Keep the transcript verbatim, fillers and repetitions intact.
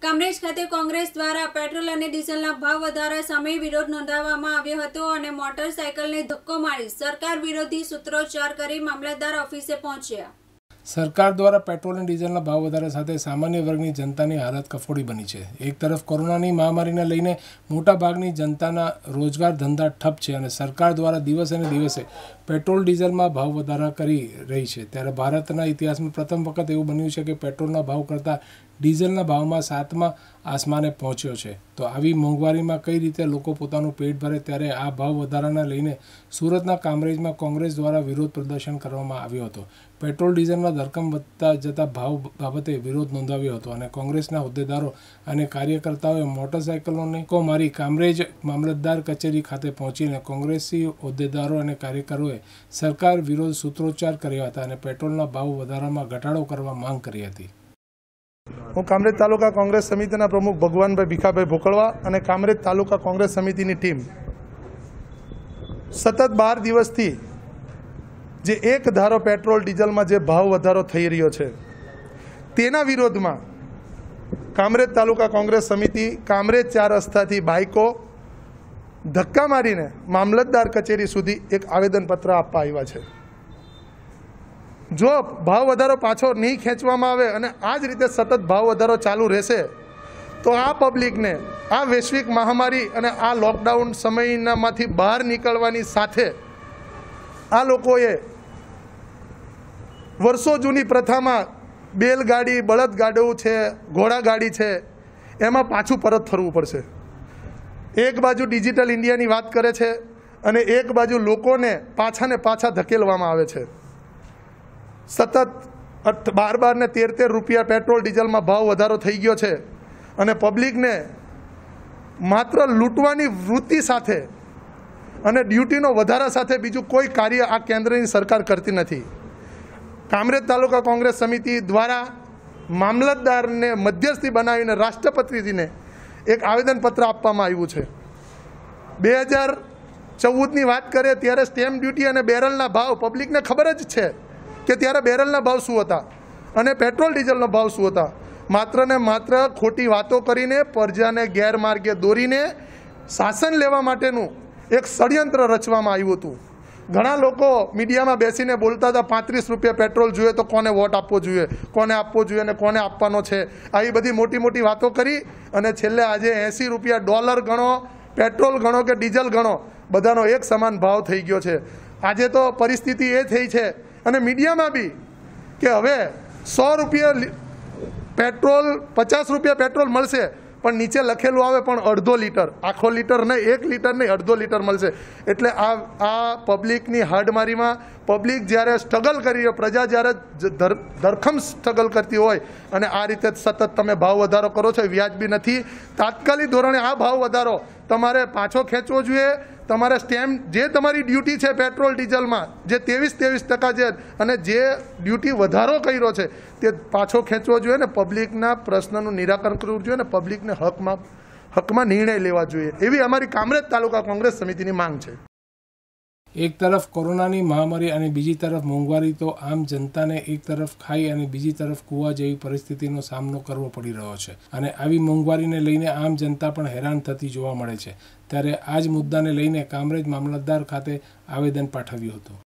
કામરેજ ખાતે કોંગ્રેસ દ્વારા પેટ્રોલ અને ડીઝલના ભાવ વધારા સામે વિરોધ નોંધાવવામાં આવ્યો હતો અને મોટરસાયકલને ધક્કો મારી સરકાર વિરોધી સૂત્રોચ્ચાર કરી મામલતદાર ઓફિસે પહોંચ્યા। સરકાર દ્વારા પેટ્રોલ અને ડીઝલના ભાવ વધારા સાથે સામાન્ય વર્ગની જનતાની હાલત કફોડી બની છે। એક તરફ કોરોનાની મહામારીને લઈને મોટાભાગની જનતાના રોજગાર ધંધા ઠપ છે અને સરકાર દ્વારા દિવસે ને દિવસે પેટ્રોલ ડીઝલમાં ભાવ વધારા કરી રહી છે, ત્યારે ભારતના ઇતિહાસમાં પ્રથમ વખત એવું બન્યું છે કે પેટ્રોલના ભાવ કરતાં ડીઝલના ભાવમાં સાતમા આસમાને પહોંચ્યો છે। તો આવી મોંઘવારીમાં કઈ રીતે લોકો પોતાનું પેટ ભરે, ત્યારે આ ભાવ વધારાને લઈને સુરતના કામરેજમાં કોંગ્રેસ દ્વારા વિરોધ પ્રદર્શન કરવામાં આવ્યો હતો। પેટ્રોલ ડીઝલના ધરખમ વધતા જતા ભાવ બાબતે વિરોધ નોંધાવ્યો હતો અને કોંગ્રેસના હોદ્દેદારો અને કાર્યકર્તાઓએ મોટરસાયકલોને કો મારી કામરેજ મામલતદાર કચેરી ખાતે પહોંચીને કોંગ્રેસી હોદ્દેદારો અને કાર્યકરોએ સરકાર વિરોધ સૂત્રોચ્ચાર કર્યા હતા અને પેટ્રોલના ભાવ વધારામાં ઘટાડો કરવા માંગ કરી હતી। હું કામરેજ તાલુકા કોંગ્રેસ સમિતિના પ્રમુખ ભગવાનભાઈ ભીખાભાઈ ભોકળવા અને કામરેજ તાલુકા કોંગ્રેસ સમિતિની ટીમ સતત બાર દિવસથી જે એક ધારો પેટ્રોલ ડીઝલમાં જે ભાવ વધારો થઈ રહ્યો છે તેના વિરોધમાં કામરેજ તાલુકા કોંગ્રેસ સમિતિ કામરેજ ચાર રસ્તાથી બાઇકો ધક્કા મારીને મામલતદાર કચેરી સુધી એક આવેદનપત્ર આપવા આવ્યા છે। જો ભાવ વધારો પાછો નહીં ખેંચવામાં આવે અને આ જ રીતે સતત ભાવ વધારો ચાલુ રહેશે તો આ પબ્લિકને આ વૈશ્વિક મહામારી અને આ લોકડાઉન સમયનામાંથી બહાર નીકળવાની સાથે આ લોકોએ વર્ષો જૂની પ્રથામાં બેલગાડી બળદગાડું છે, ઘોડાગાડી છે, એમાં પાછું પરત ફરવું પડશે। એક બાજુ ડિજિટલ ઇન્ડિયાની વાત કરે છે અને એક બાજુ લોકોને પાછાને પાછા ધકેલવામાં આવે છે। સતત બાર બાર ને તેર તેર રૂપિયા પેટ્રોલ ડીઝલમાં ભાવ વધારો થઈ ગયો છે અને પબ્લિકને માત્ર લૂંટવાની વૃત્તિ સાથે અને ડ્યુટીનો વધારા સાથે બીજું કોઈ કાર્ય આ કેન્દ્રની સરકાર કરતી નથી। કામરેજ તાલુકા કોંગ્રેસ સમિતિ દ્વારા મામલતદારને મધ્યસ્થી બનાવીને રાષ્ટ્રપતિજીને એક આવેદનપત્ર આપવામાં આવ્યું છે। બે હજાર ચૌદની વાત કરીએ ત્યારે સ્ટેમ્પ ડ્યુટી અને બેરલના ભાવ પબ્લિકને ખબર જ છે કે ત્યારે બેરલના ભાવ શું હતા અને પેટ્રોલ ડીઝલનો ભાવ શું હતા। માત્ર ને માત્ર ખોટી વાતો કરીને પ્રજાને ગેરમાર્ગે દોરીને શાસન લેવા માટેનું એક ષડયંત્ર રચવામાં આવ્યું હતું। ઘણા લોકો મીડિયામાં બેસીને બોલતા હતા પાંત્રીસ રૂપિયા પેટ્રોલ જોઈએ તો કોને વોટ આપવો જોઈએ, કોને આપવો જોઈએ અને કોને આપવાનો છે, આવી બધી મોટી મોટી વાતો કરી અને છેલ્લે આજે એંસી રૂપિયા ડોલર ગણો, પેટ્રોલ ગણો કે ડીઝલ ગણો, બધાનો એક સમાન ભાવ થઈ ગયો છે। આજે તો પરિસ્થિતિ એ થઈ છે અને મીડિયામાં બી કે હવે સો રૂપિયા પેટ્રોલ પચાસ રૂપિયા પેટ્રોલ મળશે પણ નીચે લખેલું આવે પણ અડધો લીટર, આખો લીટર નહીં, એક લીટર નહીં, અડધો લીટર મળશે। એટલે આ આ પબ્લિકની હાડમારીમાં પબ્લિક જ્યારે સ્ટ્રગલ કરી, પ્રજા જ્યારે ધરખમ સ્ટ્રગલ કરતી હોય અને આ રીતે સતત તમે ભાવ વધારો કરો છો, વ્યાજબી નથી। તાત્કાલિક ધોરણે આ ભાવ વધારો તમારે પાછો ખેંચવો જોઈએ। તમારે સ્ટેમ્પ જે તમારી ડ્યુટી છે પેટ્રોલ ડીઝલમાં જે ત્રેવીસ ત્રેવીસ ટકા છે અને જે ડ્યુટી વધારો કર્યો છે તે પાછો ખેંચવો જોઈએ ને પબ્લિકના પ્રશ્નનું નિરાકરણ કરવું જોઈએ ને પબ્લિકને હકમાં હકમાં નિર્ણય લેવા જોઈએ, એવી અમારી કામરેજ તાલુકા કોંગ્રેસ સમિતિની માંગ છે। એક તરફ કોરોનાની મહામારી અને બીજી તરફ મોંઘવારી, તો આમ જનતાને એક તરફ ખાઈ અને બીજી તરફ કૂવા જેવી પરિસ્થિતિનો સામનો કરવો પડી રહ્યો છે અને આવી મોંઘવારીને લઈને આમ જનતા પણ હેરાન થતી જોવા મળે છે। ત્યારે આ જ મુદ્દાને લઈને કામરેજ મામલતદાર ખાતે આવેદન પાઠવ્યું હતું।